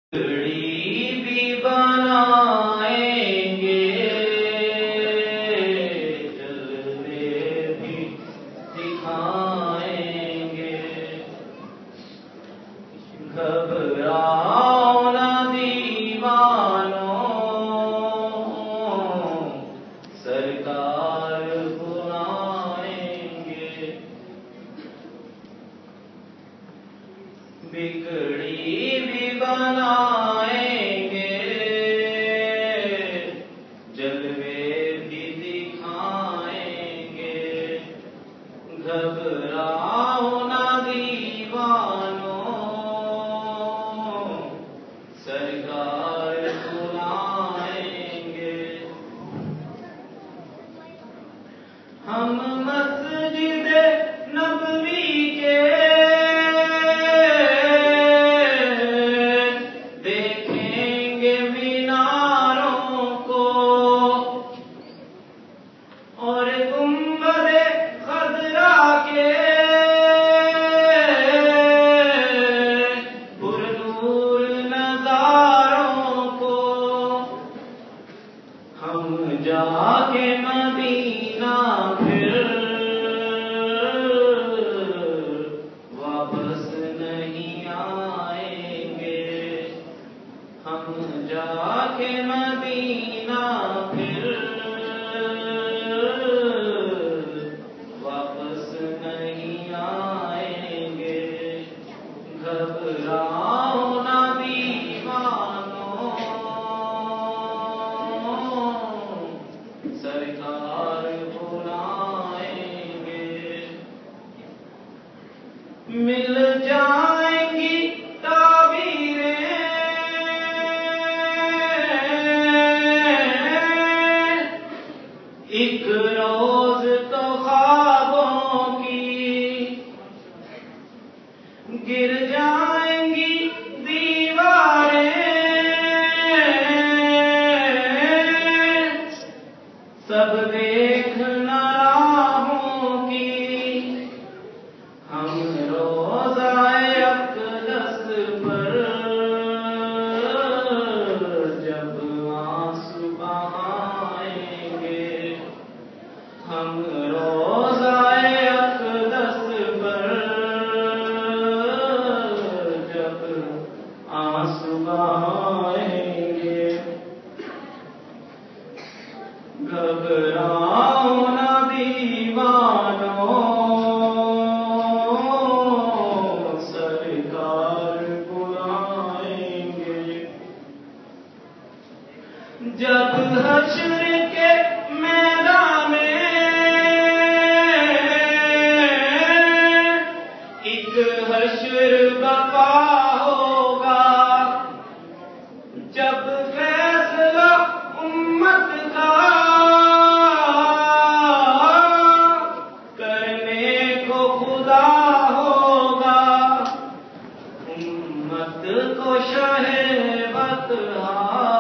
بگڑی بھی بنائیں گے، جلوے بھی دکھائیں گے، گھبراؤ نہ دیوانوں، سرکار بلائیں گے۔ بگڑی بھی بنائیں گے، جلوے بھی دکھائیں گے، گھبراؤ نہ دیوانوں، سرکار بلائیں گے۔ ہم مسجد نبوی کے اور گنبد خضرا کے پرنور نظاروں کو، ہم جا کے مدینہ پھر واپس نہیں آئیں گے، ہم جا کے مدینہ پھر گھبراؤ نہ دیوانوں، سرکار بلائیں گے۔ مل جائیں گی تعبیریں ایک روز تو خوابوں کی، گر جائیں گی دیواریں سب دیکھنا راہوں کی، ہم روزہ اقدس پر جب آنسو بہائیں گے، ہم روزہ اقدس پر آنسو بہائیں گے، گھبراؤ نہ دیوانوں، سرکار بلائیں گے۔ جب حشر کے میدان میں ایک حشر برپا ہوگا، جب فیصلہ امت کا کرنے کو خدا ہوگا، امت کو شہ بطحا